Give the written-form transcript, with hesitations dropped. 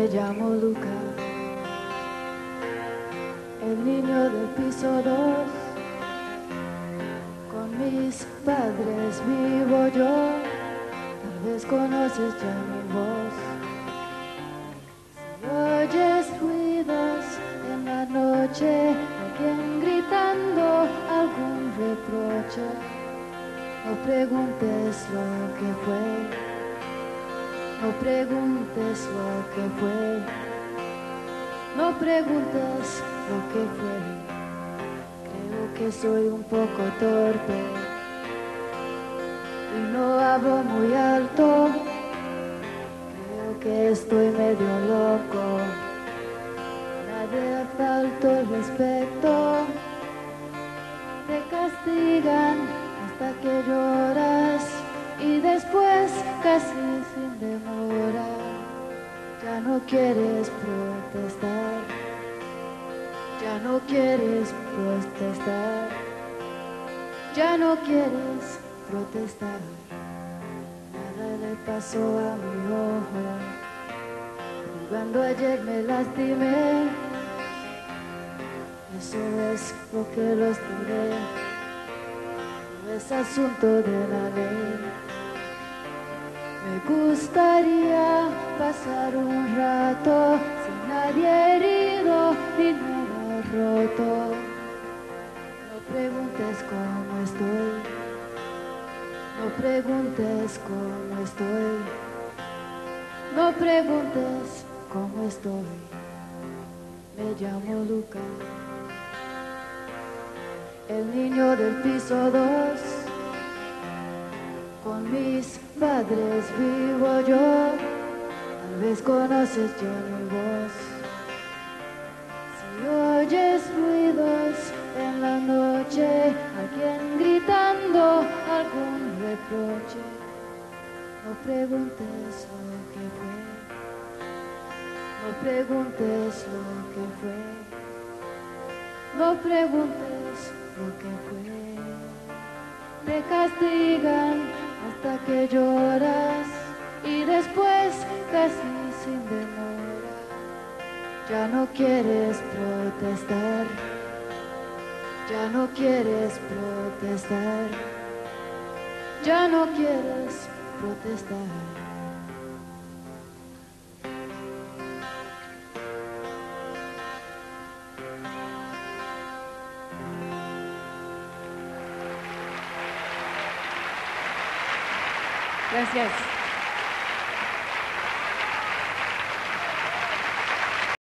llamo Luca, el niño del piso 2. Con mis padres vivo yo, tal vez conoces ya mi voz. Si oyes ruidos en la noche, alguien gritando algún reproche, no preguntes lo que fue. No preguntes lo que fue, no preguntes lo que fue. Creo que soy un poco torpe y no hablo muy alto. Creo que estoy medio loco, nadie falto el respeto. Te castigan hasta que lloras y después casi sin demora ya no quieres protestar, ya no quieres protestar, ya no quieres protestar. Nada le pasó a mi ojo, jugando ayer me lastimé. Eso es lo que los tiré, no es asunto de la ley. Me gustaría pasar un rato sin nadie herido ni nada roto. No preguntes cómo estoy, no preguntes cómo estoy, no preguntes cómo estoy. Me llamo Luca, el niño del piso 2. Con mis padres vivo yo, tal vez conoces ya mi voz. Si oyes ruidos en la noche, alguien gritando algún reproche, no preguntes lo que fue, no preguntes lo que fue, no preguntes lo que fue. Te castigan hasta que lloras y después casi sin demora ya no quieres protestar, ya no quieres protestar, ya no quieres protestar. Gracias.